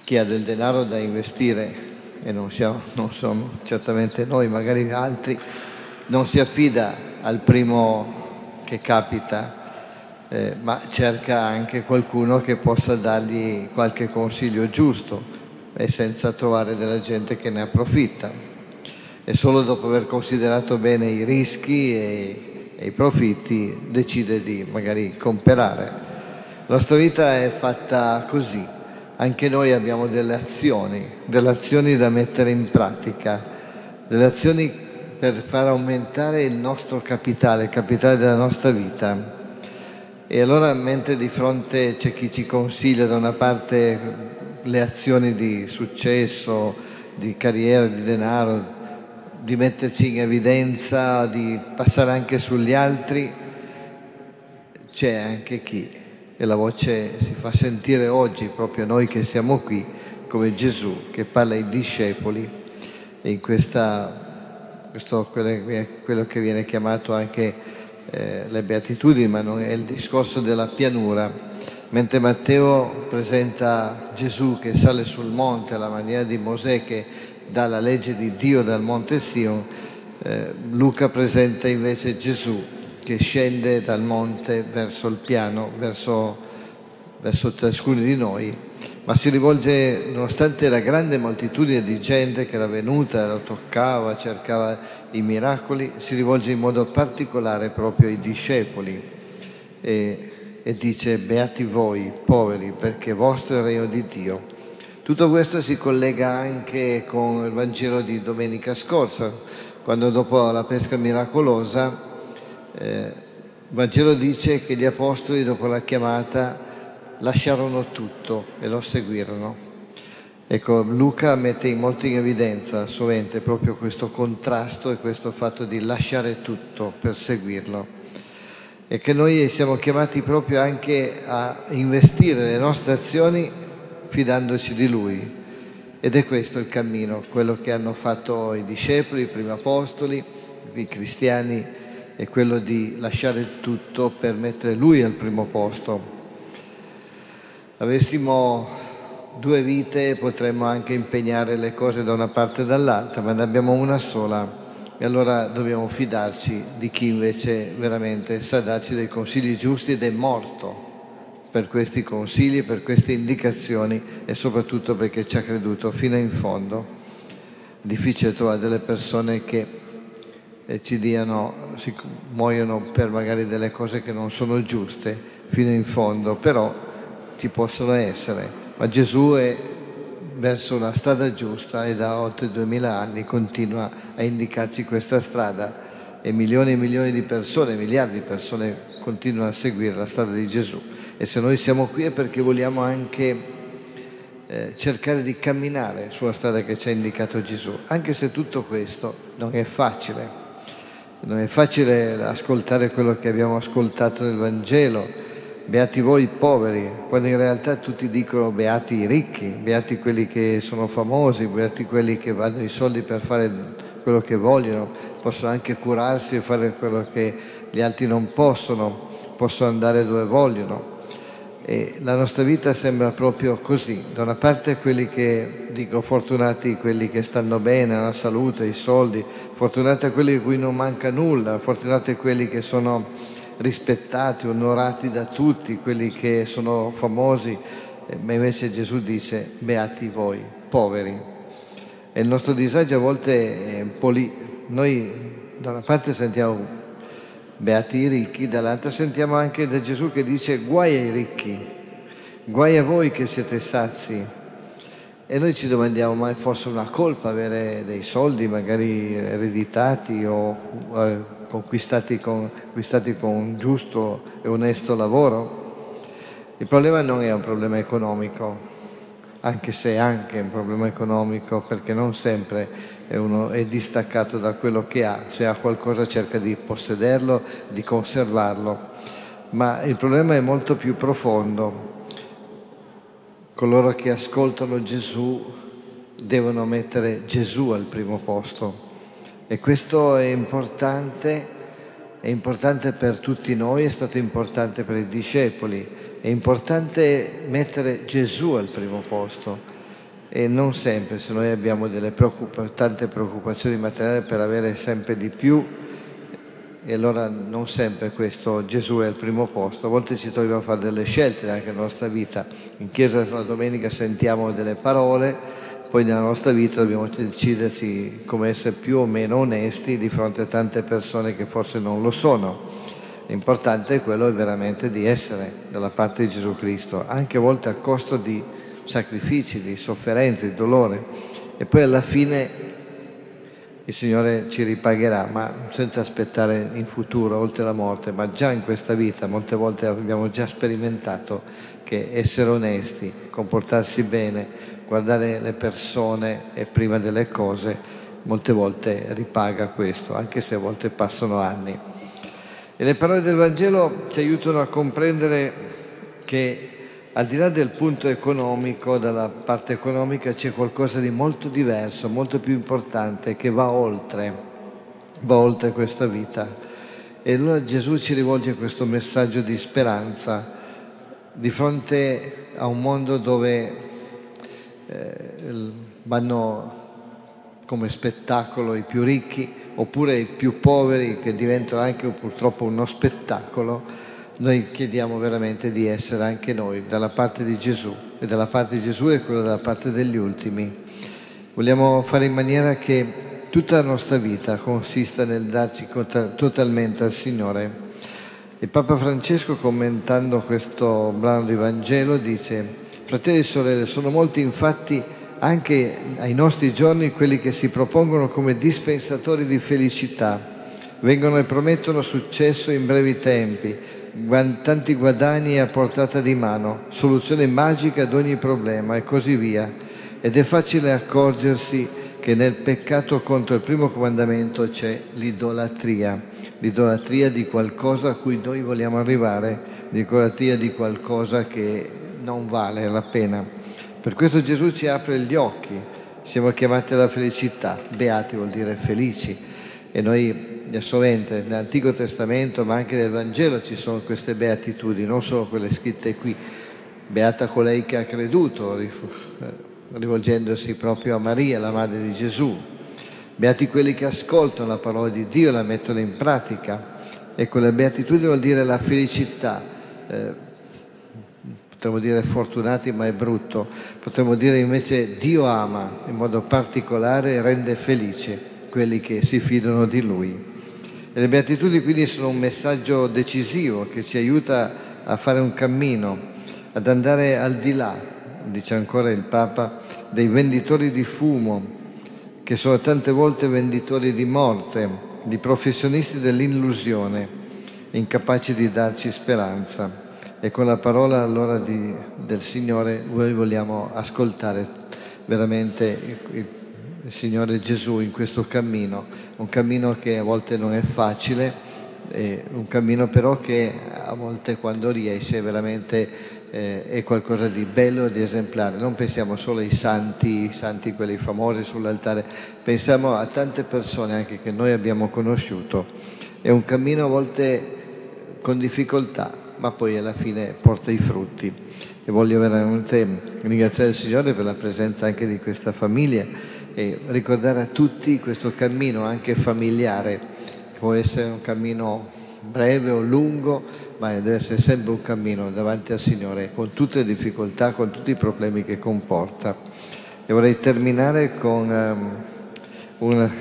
chi ha del denaro da investire, e non sono certamente noi, magari altri, non si affida al primo che capita, ma cerca anche qualcuno che possa dargli qualche consiglio giusto e senza trovare della gente che ne approfitta. E solo dopo aver considerato bene i rischi e i profitti decide di magari comprare. La nostra vita è fatta così. Anche noi abbiamo delle azioni da mettere in pratica, delle azioni per far aumentare il nostro capitale, il capitale della nostra vita. E allora, mentre di fronte c'è chi ci consiglia da una parte le azioni di successo, di carriera, di denaro, di metterci in evidenza, di passare anche sugli altri, c'è anche chi, e la voce si fa sentire oggi, proprio noi che siamo qui, come Gesù che parla ai discepoli, e in quello che viene chiamato anche le beatitudini, ma non è il discorso della pianura. Mentre Matteo presenta Gesù che sale sul monte alla maniera di Mosè che dà la legge di Dio dal monte Sion, Luca presenta invece Gesù che scende dal monte verso il piano, verso ciascuno di noi, ma si rivolge, nonostante la grande moltitudine di gente che era venuta, lo toccava, cercava i miracoli, si rivolge in modo particolare proprio ai discepoli e dice: beati voi, poveri, perché vostro è il regno di Dio. Tutto questo si collega anche con il Vangelo di domenica scorsa, quando dopo la pesca miracolosa il Vangelo dice che gli apostoli, dopo la chiamata, lasciarono tutto e lo seguirono. Ecco, Luca mette molto in evidenza sovente proprio questo contrasto e questo fatto di lasciare tutto per seguirlo. E che noi siamo chiamati proprio anche a investire le nostre azioni fidandoci di Lui. Ed è questo il cammino, quello che hanno fatto i discepoli, i primi apostoli, i cristiani, è quello di lasciare tutto per mettere Lui al primo posto. Avessimo 2 vite potremmo anche impegnare le cose da una parte e dall'altra, ma ne abbiamo una sola e allora dobbiamo fidarci di chi invece veramente sa darci dei consigli giusti ed è morto per questi consigli, per queste indicazioni e soprattutto perché ci ha creduto fino in fondo. È difficile trovare delle persone che muoiono per magari delle cose che non sono giuste fino in fondo, però ci possono essere, ma Gesù è verso una strada giusta e da oltre 2000 anni continua a indicarci questa strada e milioni di persone, miliardi di persone continuano a seguire la strada di Gesù. E se noi siamo qui è perché vogliamo anche cercare di camminare sulla strada che ci ha indicato Gesù, anche se tutto questo non è facile. Non è facile ascoltare quello che abbiamo ascoltato nel Vangelo, beati voi poveri, quando in realtà tutti dicono beati i ricchi, beati quelli che sono famosi, beati quelli che hanno i soldi per fare quello che vogliono, possono anche curarsi e fare quello che gli altri non possono andare dove vogliono. E la nostra vita sembra proprio così. Da una parte quelli che dico fortunati quelli che stanno bene, la salute, i soldi, fortunati a quelli a cui non manca nulla, fortunati quelli che sono rispettati, onorati da tutti, quelli che sono famosi, ma invece Gesù dice beati voi, poveri. E il nostro disagio a volte è un po' lì. Noi da una parte sentiamo beati i ricchi, dall'altra sentiamo anche da Gesù che dice guai ai ricchi, guai a voi che siete sazi. E noi ci domandiamo, ma è forse una colpa avere dei soldi magari ereditati o conquistati con un giusto e onesto lavoro? Il problema non è un problema economico, anche se è anche un problema economico, perché non sempre uno è distaccato da quello che ha. Se ha qualcosa cerca di possederlo, di conservarlo, ma il problema è molto più profondo. Coloro che ascoltano Gesù devono mettere Gesù al primo posto e questo è importante per tutti noi, è stato importante per i discepoli, è importante mettere Gesù al primo posto. e non sempre, se noi abbiamo tante preoccupazioni materiali per avere sempre di più, e allora non sempre questo Gesù è al primo posto. A volte ci troviamo a fare delle scelte anche nella nostra vita. In chiesa la domenica sentiamo delle parole, poi nella nostra vita dobbiamo deciderci come essere più o meno onesti di fronte a tante persone che forse non lo sono. L'importante è quello veramente di essere dalla parte di Gesù Cristo, anche a volte a costo di sacrifici, di sofferenze, di dolore, e poi alla fine il Signore ci ripagherà, ma senza aspettare in futuro, oltre la morte, ma già in questa vita. Molte volte abbiamo già sperimentato che essere onesti, comportarsi bene, guardare le persone e prima delle cose, molte volte ripaga questo, anche se a volte passano anni. E le parole del Vangelo ci aiutano a comprendere che al di là del punto economico, dalla parte economica, c'è qualcosa di molto diverso, molto più importante, che va oltre questa vita. E allora Gesù ci rivolge questo messaggio di speranza di fronte a un mondo dove vanno come spettacolo i più ricchi, oppure i più poveri, che diventano anche purtroppo uno spettacolo. Noi chiediamo veramente di essere anche noi dalla parte di Gesù, e dalla parte di Gesù è quella dalla parte degli ultimi. Vogliamo fare in maniera che tutta la nostra vita consista nel darci totalmente al Signore. Il Papa Francesco, commentando questo brano di Vangelo, dice: fratelli e sorelle, sono molti infatti anche ai nostri giorni quelli che si propongono come dispensatori di felicità, vengono e promettono successo in brevi tempi, tanti guadagni a portata di mano, soluzione magica ad ogni problema e così via. Ed è facile accorgersi che nel peccato contro il primo comandamento c'è l'idolatria di qualcosa a cui noi vogliamo arrivare, l'idolatria di qualcosa che non vale la pena. Per questo Gesù ci apre gli occhi, siamo chiamati alla felicità, beati vuol dire felici, e noi sovente nell'Antico Testamento, ma anche nel Vangelo, ci sono queste beatitudini, non solo quelle scritte qui. Beata colei che ha creduto, rivolgendosi proprio a Maria, la madre di Gesù. Beati quelli che ascoltano la parola di Dio e la mettono in pratica. Ecco, la beatitudine vuol dire la felicità. Potremmo dire fortunati, ma è brutto. Potremmo dire invece Dio ama in modo particolare e rende felice quelli che si fidano di Lui. E le beatitudini quindi sono un messaggio decisivo che ci aiuta a fare un cammino, ad andare al di là, dice ancora il Papa, dei venditori di fumo, che sono tante volte venditori di morte, di professionisti dell'illusione, incapaci di darci speranza. E con la parola allora del Signore noi vogliamo ascoltare veramente il Signore Gesù in questo cammino, un cammino che a volte non è facile, un cammino però che a volte, quando riesce, veramente è qualcosa di bello e di esemplare. Non pensiamo solo ai santi quelli famosi sull'altare, pensiamo a tante persone anche che noi abbiamo conosciuto. È un cammino a volte con difficoltà, ma poi alla fine porta i frutti. E voglio veramente ringraziare il Signore per la presenza anche di questa famiglia e ricordare a tutti questo cammino anche familiare, che può essere un cammino breve o lungo, ma deve essere sempre un cammino davanti al Signore, con tutte le difficoltà, con tutti i problemi che comporta. E vorrei terminare con una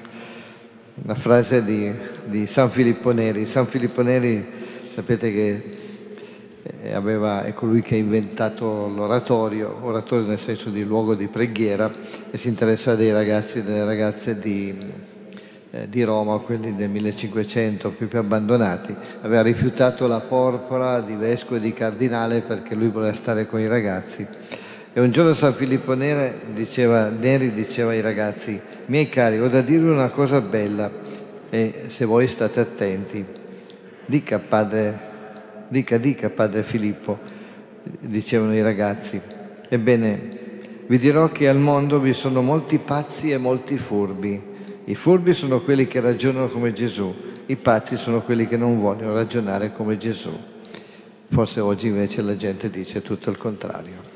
frase di San Filippo Neri. San Filippo Neri, sapete che è colui che ha inventato l'oratorio nel senso di luogo di preghiera, e si interessa dei ragazzi e delle ragazze di Roma, quelli del 1500 più abbandonati. Aveva rifiutato la porpora di vescovo e di cardinale perché lui voleva stare con i ragazzi. E un giorno San Filippo Neri diceva ai ragazzi: miei cari, ho da dirvi una cosa bella, e se voi state attenti, dica padre Filippo, dicevano i ragazzi. Ebbene, vi dirò che al mondo vi sono molti pazzi e molti furbi. I furbi sono quelli che ragionano come Gesù, i pazzi sono quelli che non vogliono ragionare come Gesù. Forse oggi invece la gente dice tutto il contrario.